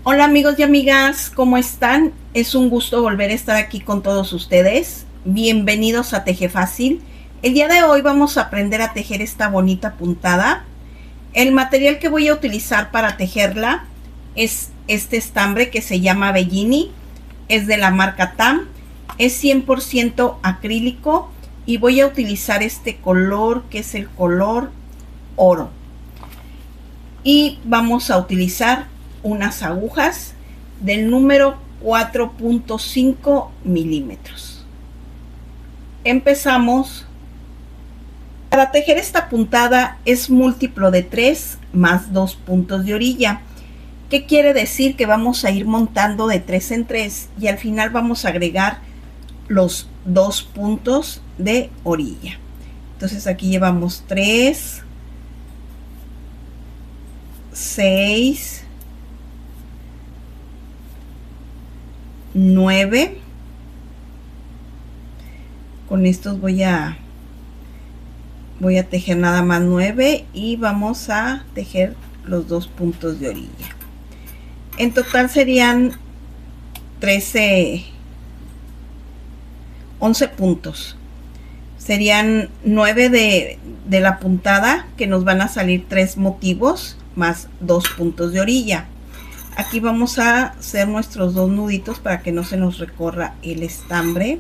Hola amigos y amigas, ¿cómo están? Es un gusto volver a estar aquí con todos ustedes. Bienvenidos a Teje Fácil. El día de hoy vamos a aprender a tejer esta bonita puntada. El material que voy a utilizar para tejerla es este estambre que se llama Bellini. Es de la marca TAM. Es 100% acrílico y voy a utilizar este color que es el color oro. Y vamos a utilizar unas agujas del número 4.5 milímetros. Empezamos. Para tejer esta puntada es múltiplo de 3 más 2 puntos de orilla. ¿Qué quiere decir? Que vamos a ir montando de 3 en 3 y al final vamos a agregar los 2 puntos de orilla. Entonces aquí llevamos 3, 6, 9. Con estos voy a tejer nada más 9 y vamos a tejer los 2 puntos de orilla. En total serían 11 puntos. Serían 9 de la puntada, que nos van a salir 3 motivos más 2 puntos de orilla. Aquí vamos a hacer nuestros 2 nuditos para que no se nos recorra el estambre.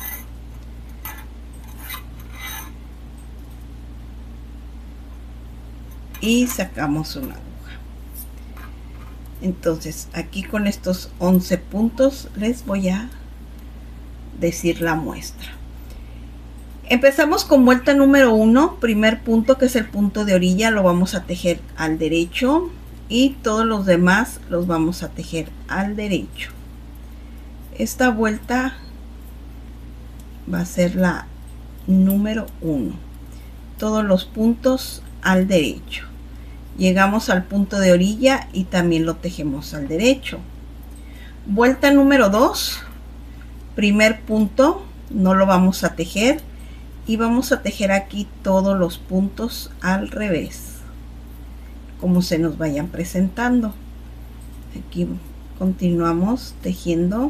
Y sacamos una aguja. Entonces aquí con estos 11 puntos les voy a decir la muestra. Empezamos con vuelta número 1, primer punto, que es el punto de orilla, lo vamos a tejer al derecho y todos los demás los vamos a tejer al derecho. Esta vuelta va a ser la número 1, todos los puntos al derecho. Llegamos al punto de orilla y también lo tejemos al derecho. Vuelta número 2, primer punto, no lo vamos a tejer y vamos a tejer aquí todos los puntos al revés, como se nos vayan presentando. Aquí continuamos tejiendo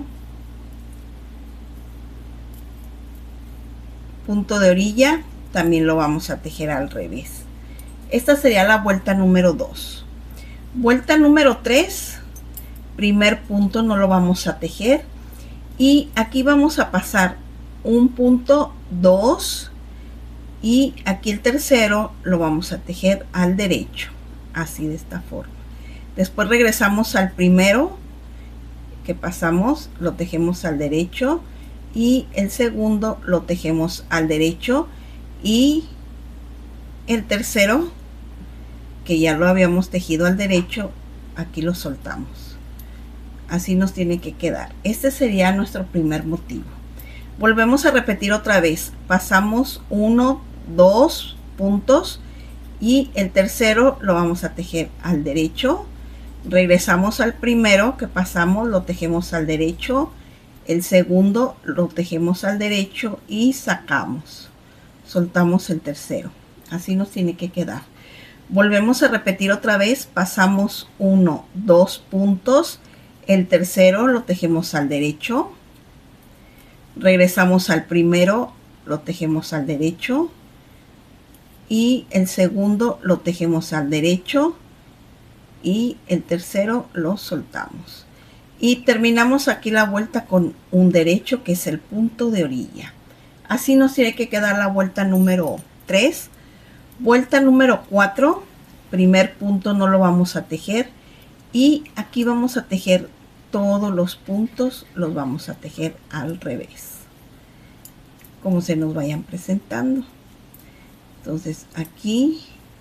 punto de orilla, también lo vamos a tejer al revés. Esta sería la vuelta número 2. Vuelta número 3, primer punto no lo vamos a tejer y aquí vamos a pasar un punto, 2 y aquí el tercero lo vamos a tejer al derecho, así de esta forma. Después regresamos al primero que pasamos, lo tejemos al derecho y el segundo lo tejemos al derecho y el tercero, que ya lo habíamos tejido al derecho, aquí lo soltamos. Así nos tiene que quedar. Este sería nuestro primer motivo. Volvemos a repetir otra vez. Pasamos 1, 2 puntos y el tercero lo vamos a tejer al derecho. Regresamos al primero que pasamos, lo tejemos al derecho. El segundo lo tejemos al derecho y sacamos. Soltamos el tercero. Así nos tiene que quedar. Volvemos a repetir otra vez. Pasamos 1, 2 puntos. El tercero lo tejemos al derecho. Regresamos al primero, lo tejemos al derecho y el segundo lo tejemos al derecho y el tercero lo soltamos y terminamos aquí la vuelta con un derecho, que es el punto de orilla. Así nos tiene que quedar la vuelta número 3. Vuelta número 4, primer punto no lo vamos a tejer y aquí vamos a tejer todos los puntos, los vamos a tejer al revés, como se nos vayan presentando. Entonces aquí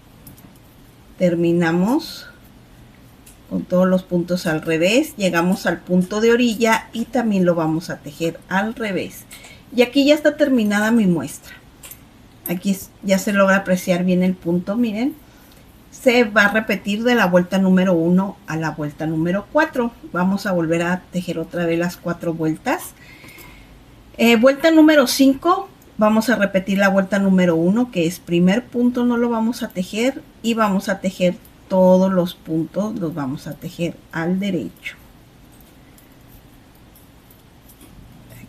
terminamos con todos los puntos al revés, llegamos al punto de orilla y también lo vamos a tejer al revés. Y aquí ya está terminada mi muestra. Aquí ya se logra apreciar bien el punto, miren. Se va a repetir de la vuelta número 1 a la vuelta número 4. Vamos a volver a tejer otra vez las 4 vueltas. Vuelta número 5, vamos a repetir la vuelta número 1, que es primer punto no lo vamos a tejer y vamos a tejer todos los puntos, los vamos a tejer al derecho.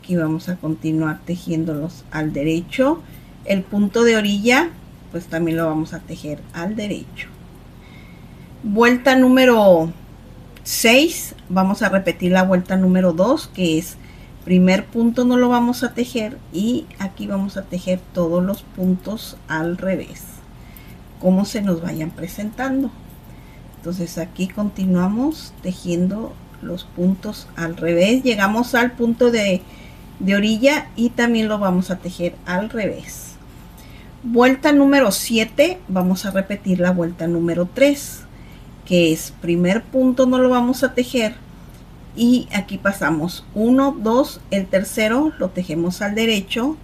aquí vamos a continuar tejiéndolos al derecho. El punto de orilla pues también lo vamos a tejer al derecho. Vuelta número 6, vamos a repetir la vuelta número 2, que es primer punto no lo vamos a tejer y aquí vamos a tejer todos los puntos al revés, como se nos vayan presentando. Entonces aquí continuamos tejiendo los puntos al revés, llegamos al punto de orilla y también lo vamos a tejer al revés. Vuelta número 7, vamos a repetir la vuelta número 3, que es primer punto no lo vamos a tejer y aquí pasamos 1, 2, el tercero lo tejemos al derecho,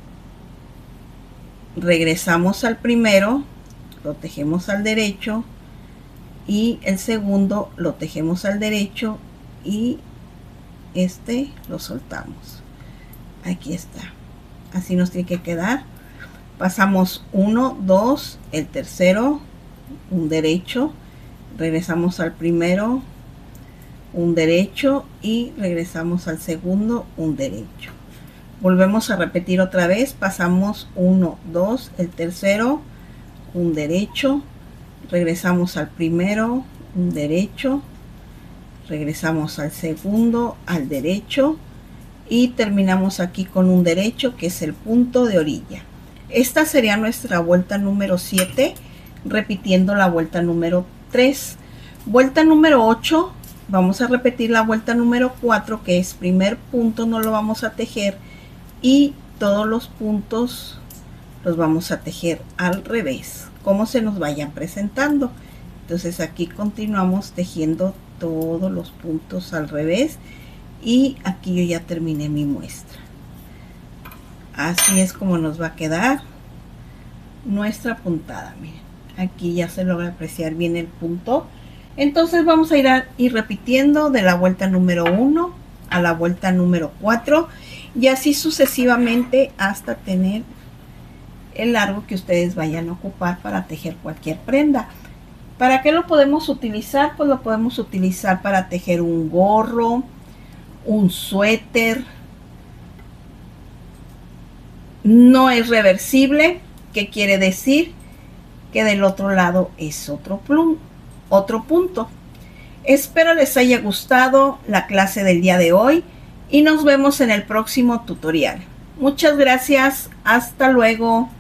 regresamos al primero, lo tejemos al derecho y el segundo lo tejemos al derecho y este lo soltamos. Aquí está, así nos tiene que quedar. Pasamos 1, 2, el tercero, un derecho, regresamos al primero, un derecho y regresamos al segundo, un derecho. Volvemos a repetir otra vez, pasamos 1, 2, el tercero, un derecho, regresamos al primero, un derecho, regresamos al segundo, al derecho y terminamos aquí con un derecho, que es el punto de orilla. Esta sería nuestra vuelta número 7, repitiendo la vuelta número 3. Vuelta número 8, vamos a repetir la vuelta número 4, que es primer punto no lo vamos a tejer y todos los puntos los vamos a tejer al revés, como se nos vayan presentando. Entonces aquí continuamos tejiendo todos los puntos al revés y aquí yo ya terminé mi muestra. Así es como nos va a quedar nuestra puntada. Miren, aquí ya se logra apreciar bien el punto. Entonces vamos a ir repitiendo de la vuelta número 1 a la vuelta número 4 y así sucesivamente hasta tener el largo que ustedes vayan a ocupar para tejer cualquier prenda. ¿Para qué lo podemos utilizar? Pues lo podemos utilizar para tejer un gorro, un suéter. No es reversible, que quiere decir que del otro lado es otro punto. Espero les haya gustado la clase del día de hoy y nos vemos en el próximo tutorial. Muchas gracias, hasta luego.